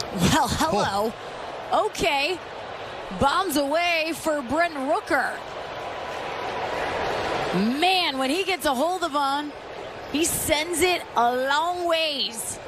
Well, hello. Okay. Bombs away for Brent Rooker. Man, when he gets a hold of one, he sends it a long ways.